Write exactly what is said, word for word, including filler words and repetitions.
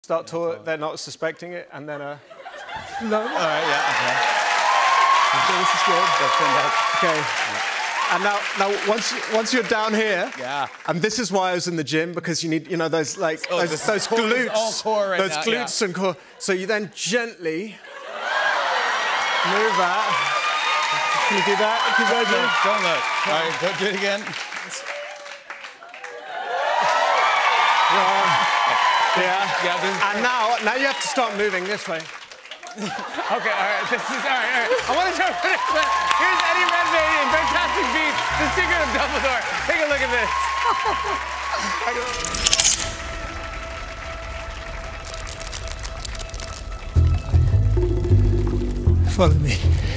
Start to, they're not suspecting it, and then uh. No. All right, yeah, okay. So this is good. Okay. Yeah. And now, now once once you're down here, yeah. And this is why I was in the gym, because you need, you know, those like oh, those, those glutes, all core right those now, glutes yeah. and core. So you then gently move that. Can you do that? Can you don't look. Don't look. All right, go do it again. Yeah. Yeah. Yeah, this is and now, now you have to start moving this way. Okay, all right, this is, all right, all right. I want to show you this. Here's Eddie Redmayne in Fantastic Beasts, The Secret of Dumbledore. Take a look at this. Follow me.